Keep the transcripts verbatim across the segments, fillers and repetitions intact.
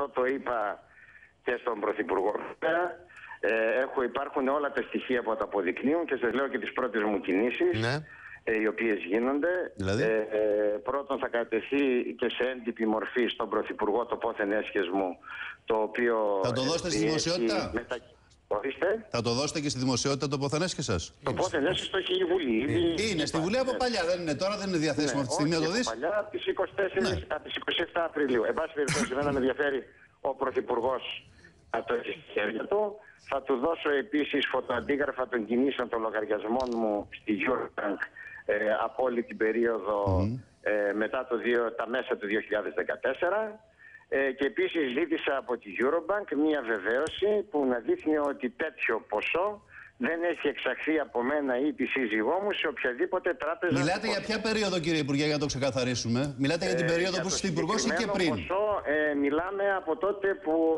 αυτό το είπα και στον Πρωθυπουργό. Ε, έχω, υπάρχουν όλα τα στοιχεία που τα αποδεικνύουν και σας λέω και τις πρώτες μου κινήσεις. Ναι. Οι οποίες γίνονται. Δηλαδή? Ε, ε, πρώτον θα κατεθεί και σε έντυπη μορφή στον Πρωθυπουργό το πόθεν έσχες μου, το οποίο... Θα το δώσετε στη δημοσιότητα? Μετα... Ορίστε. Θα το δώσετε και στη δημοσιότητα το πόθεν έσχες σας? Το πόθεν έσχες το έχει η Βουλή. Ε, είναι, είναι στη Βουλή από παλιά, δεν είναι τώρα, δεν είναι διαθέσιμο, ναι, αυτή τη στιγμή να το δεις. Παλιά, από τις είκοσι τέσσερις, ναι. από τις είκοσι επτά Απριλίου. Εν πάση περιπτώσει, εμένα με ενδιαφέρει ο Πρωθυπουργός να το έχει στη χέρια του. Θα του δώσω επίσης φωτοαντίγραφα των κινήσεων των λογαριασμών μου στη Eurobank. Ε, από όλη την περίοδο mm. ε, μετά το δύο, τα μέσα του δύο χιλιάδες δεκατέσσερα ε, και επίσης ζήτησα από τη Eurobank μία βεβαίωση που να δείχνει ότι τέτοιο ποσό δεν έχει εξαχθεί από μένα ή τη σύζυγό μου σε οποιαδήποτε τράπεζα. Μιλάτε για ποια περίοδο, κύριε Υπουργέ, για να το ξεκαθαρίσουμε? Μιλάτε ε, για την περίοδο που είστε υπουργός ή και πριν? Ποσό, ε, μιλάμε από τότε που...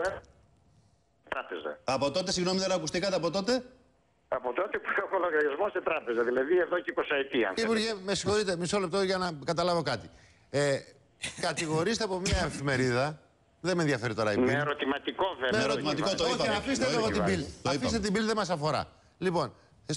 τράπεζα. Από τότε, συγγνώμη, δεν ακουστήκατε από τότε? Από τότε που έχω λογαριασμό σε τράπεζα, δηλαδή εδώ και είκοσι ετία. Κύριε Υπουργέ, με συγχωρείτε, μισό λεπτό για να καταλάβω κάτι. Ε, κατηγορήστε από μια εφημερίδα, δεν με ενδιαφέρει τώρα η Bill. Με ερωτηματικό βέβαια. Με ερωτηματικό το είπαμε. Όχι, αφήστε το την Bill. Αφήστε την Bill, δεν μας αφορά. Λοιπόν,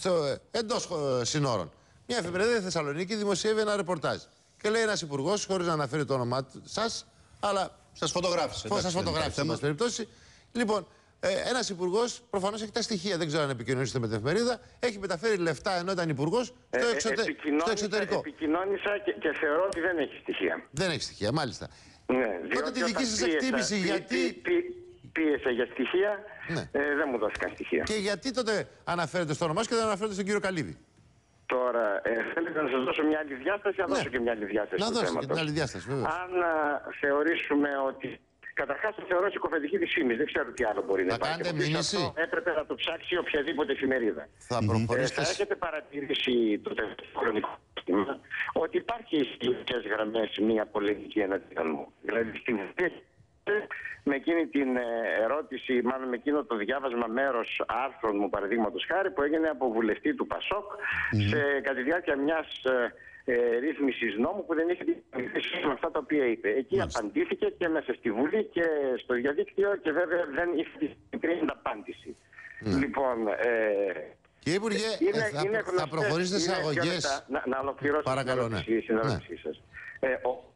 εντός συνόρων, μια εφημερίδα στη Θεσσαλονίκη δημοσιεύει ένα ρεπορτάζ. Και λέει ένας υπουργός, χωρίς να αναφέρει το όνομά σας, αλλά σας φωτογράφησε. Σας φωτογράφησε, εν πάση περιπτώσει. Λοιπόν, Ε, ένας υπουργός προφανώς έχει τα στοιχεία, δεν ξέρω αν επικοινωνήσετε με την εφημερίδα, έχει μεταφέρει λεφτά ενώ ήταν υπουργός στο, ε, εξωτε... στο εξωτερικό. Επικοινώνησα και, και θεωρώ ότι δεν έχει στοιχεία. Δεν έχει στοιχεία, μάλιστα. Ναι, τότε τη δική σας εκτίμηση, πίεσα, γιατί. Πί, πί, πίεσε για στοιχεία, ναι. ε, δεν μου δώθηκαν στοιχεία. Και γιατί τότε αναφέρετε στο όνομά σας και δεν αναφέρετε στον κύριο Καλίδη? Τώρα, ε, θέλετε να σας δώσω μια άλλη διάσταση, να ναι. δώσω και μια άλλη διάσταση. Να δώσω και μια άλλη διάσταση, βέβαια. Αν α, θεωρήσουμε ότι. Καταρχάς το θεωρώ συκοφαντική της φήμης. Δεν ξέρω τι άλλο μπορεί να, να υπάρχει. Κάνετε μήνυση. Έπρεπε να το ψάξει οποιαδήποτε εφημερίδα. Θα προχωρήσετε. Ε, θα έχετε παρατηρήσει το τελευταίο χρονικό σύστημα ότι υπάρχει στις λογικές γραμμές μια πολεμική εναντίον μου. Δηλαδή στην με εκείνη την ερώτηση, μάλλον με εκείνο το διάβασμα μέρος άρθρων μου, παραδείγματος χάρη, που έγινε από βουλευτή του Πασόκ mm-hmm. σε, κατά τη διάρκεια μιας Ε, ρύθμισης νόμου που δεν είχε αντιθέσει με αυτά τα οποία είπε. Εκεί Μάλιστα. απαντήθηκε και μέσα στη Βουλή και στο διαδίκτυο και βέβαια δεν είχε την απάντηση. Ναι. Λοιπόν, ε, κύριε Υπουργέ, είναι, ε, θα, είναι θα προχωρήσετε σε αγωγές. Να, να ολοκληρώσω Παρακαλώ, την ερώτησή ναι. σας. Ε, ο,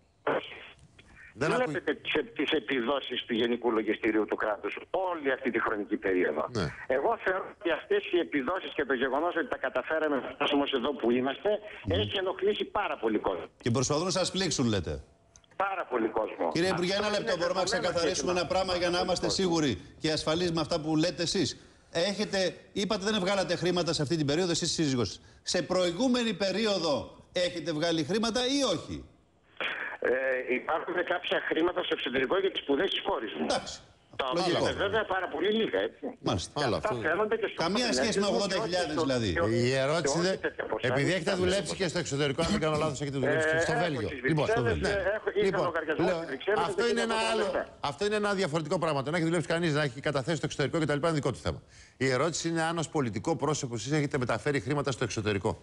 δεν βλέπετε ακου... τις επιδόσεις του Γενικού Λογιστηρίου του κράτους όλη αυτή τη χρονική περίοδο. Ναι. Εγώ θεωρώ ότι αυτές οι επιδόσεις και το γεγονός ότι τα καταφέραμε να φτάσουμε εδώ που είμαστε mm. έχει ενοχλήσει πάρα πολύ κόσμο. Και προσπαθούν να σας πλήξουν, λέτε. Πάρα πολύ κόσμο. Κύριε Υπουργέ, ένα λεπτό, μπορούμε να ξεκαθαρίσουμε ένα πράγμα για να είμαστε σίγουροι και ασφαλείς με αυτά που λέτε εσείς. Έχετε, είπατε δεν βγάλατε χρήματα σε αυτή την περίοδο, εσείς σύζυγος. Σε προηγούμενη περίοδο έχετε βγάλει χρήματα ή όχι? Ε, υπάρχουν κάποια χρήματα στο εξωτερικό για τις σπουδές της κόρης μου. Εντάξει. Τα οποία είναι βέβαια πάρα πολύ λίγα, έτσι. Μάλιστα. Αυτά αυτό... φαίνονται και στο καμία σχέση με ογδόντα χιλιάδες δηλαδή. Η ερώτηση είναι, επειδή έχετε δουλέψει και στο εξωτερικό, αν δεν κάνω λάθος, έχετε δουλέψει και στο Βέλγιο. Λοιπόν, αυτό είναι ένα άλλο. Αυτό είναι ένα διαφορετικό πράγμα. Το να έχει δουλέψει κανείς, να έχει καταθέσει στο εξωτερικό κτλ. είναι δικό του θέμα. Η ερώτηση είναι αν ως πολιτικό πρόσωπο εσείς έχετε μεταφέρει χρήματα στο εξωτερικό.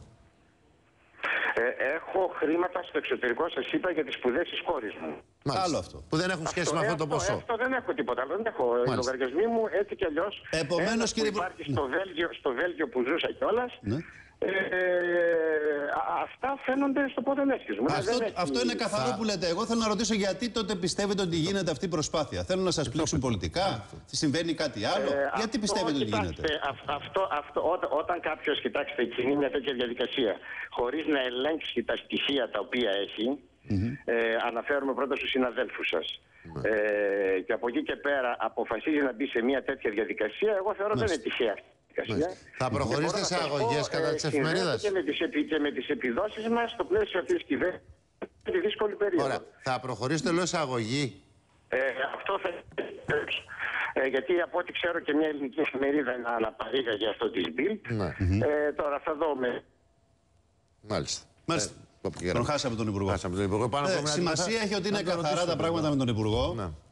Έχω χρήματα στο εξωτερικό, σας είπα, για τις σπουδές της κόρης μου. Μάλιστα. Άλλο αυτό. Που δεν έχουν σχέση αυτό, με αυτό το ποσό. Αυτό δεν έχω τίποτα άλλο. Δεν έχω. Οι λογαριασμοί μου έτσι κι αλλιώς. Επομένως, κύριε Υπουργέ. Υπάρχει στο, Βέλγιο, στο Βέλγιο που ζούσα κιόλας. Ναι. Ε, αυτά φαίνονται στο πόδεν έσχες μου. Αυτό, αυτό είναι καθαρό που λέτε. Εγώ θέλω να ρωτήσω γιατί τότε πιστεύετε ότι γίνεται αυτή η προσπάθεια. Θέλουν να σας πλήξουν πολιτικά, συμβαίνει κάτι άλλο. Ε, γιατί αυτό, πιστεύετε ότι γίνεται? Αυτό, αυτό, ό, όταν κάποιος, κοιτάξτε, κινεί μια τέτοια διαδικασία χωρίς να ελέγξει τα στοιχεία τα οποία έχει, mm-hmm. ε, αναφέρουμε πρώτα στους συναδέλφους σας. Mm-hmm. Ε, και από εκεί και πέρα αποφασίζει να μπει σε μια τέτοια διαδικασία, εγώ θεωρώ ότι δεν είναι τυχαία. Θα προχωρήσετε σε αγωγές κατά της εφημερίδας? Και με τις, επι, και με τις επιδόσεις μας στο πλαίσιο αυτής της κυβέρνησης τη δύσκολη περίοδο. Ωραία. Θα προχωρήσετε λέω σε αγωγή? Ε, αυτό θα ε, γιατί από ό,τι ξέρω και μια ελληνική εφημερίδα να αναπαρήγα για αυτό της Bild. Ναι. Ε, τώρα θα δούμε. Μάλιστα. Μάλιστα. Ε, τον χάσαμε τον Υπουργό. Χάσαμε τον Υπουργό. Ε, σημασία έχει ότι είναι καθαρά τα πράγματα με τον Υπουργό. Ναι.